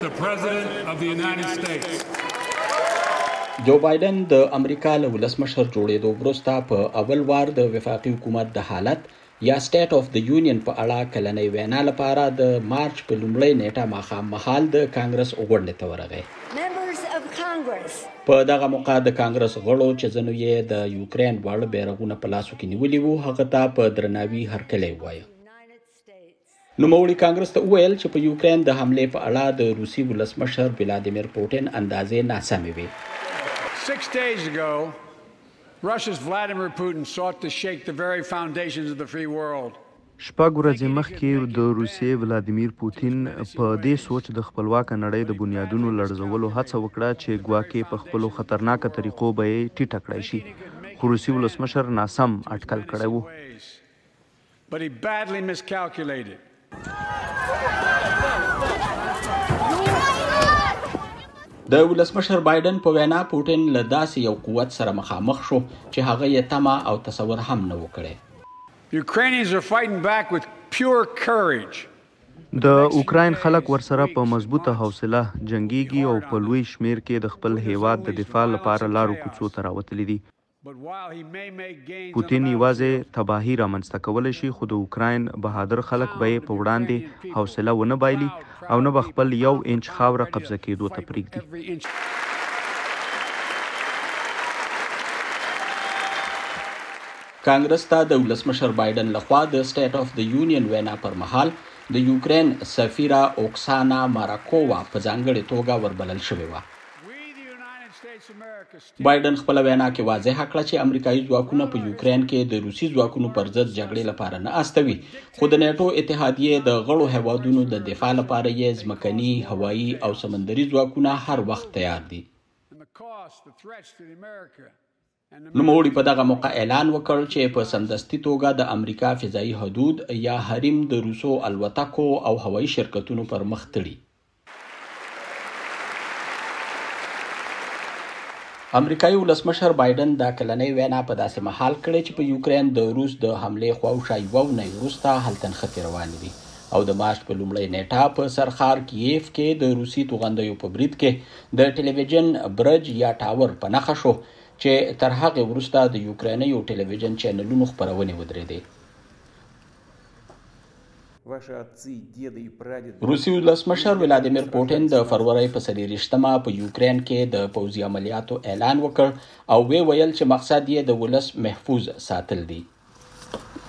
the President of the United States. جو بایډن د امریکا له ولسمشر جوړېدو وروسته په اول وار د وفاقي حکومت د حالت یا سټیټ اف د یونین په اړه کلنۍ وینا لپاره د مارچ په لومړۍ نیټه مخامخ د کانګرس غونډې ته ورغی. په دغه موقع د کانګرس غړو چې ځینو یې د یوکرین واړه بیرغونه په لاسو کې نیولي وو هغه ته په درناوي هرکلی ووایه. نوموړي کانګرس ته وویل چې په یوکرین د حملې په اړه د روسي ولسمشر ولادیمیر پوتین اندازې ناسمې وې. 6 days ago, Russia's Vladimir Putin sought to shake the very foundations of the free world. شپږ ورځې مخکې د روسیې ولادیمیر پوتین په دې سوچ د خپلواک نړۍ د بنیادونو لړزولو هڅه وکړه چې ګواکې په خپلو خطرناکه طریقو به یې ټیټه کړی شي، خو روسي ولسمشر ناسم اټکل کړی و. But he badly miscalculated. د ولسمشر بایډن په وینا پوتین له داسې یو قوت سره مخامخ شو چې هغه یې تمه او تصور هم نه و کړی. Ukrainians are fighting back with pure courage. د اوکراین خلک ورسره په مضبوطه حوصله جنگيږي او په لوی شمیر کې د خپل هېواد د دفاع لپاره لارو کوڅو ته راوتلي دي. پوتین یوازې تباهي رامنځته کولی شي خو د اوکراین بهادر خلک به یې په وړاندې حوصله ونه بایلي او نه به خپل 1 انچ خاوره قبضه کېدو ته پرېږدي. کانګرس ته د ولسمشر بایډن لخوا د سټیټ اف د یونین وینا پر مهال د یوکرین سفیره اوکسانا ماراکووا په ځانګړې توګه وربلل شوې وه. بایډن خپله وینا کې واضح کړه چې امریکايي ځواکونه په یوکرین کې د روسي ځواکونو پر ضد جګړې لپاره نه استوي، خو د نیټو اتحادیې د غړو هېوادونو د دفاع لپاره یې ځمکني، هوایي او سمندري ځواکونه هر وخت تیار دي. نوموړي په دغه موقع اعلان وکړ چې په سمدستي توګه د امریکا فضایي حدود یا حریم د روسو الوتکو او هوایي شرکتونو پر مخ تړي. امریکايي ولسمشر بایډن دا کلنۍ وینا په داسې مهال کړې چې په یوکرین د روس د حملې خواوشا یوه اونۍ وروسته هلته نښتې روانې دي او د مارچ په لومړۍ نیټه په سرښار کیف کې د روسي توغندیو په برید کې د ټلویزیون برج یا ټاور په نښه شو چې تر هغې وروسته د یوکرینیو ټلویزیون چینلونو خپرونې ودرېدې. روسي ولسمشر ولادیمیر پوتین د فبرورۍ په 23مه په یوکرین کې د پوځي عملیاتو اعلان وکړ او ویل چې مقصد یې د ولس محفوظ ساتل دي.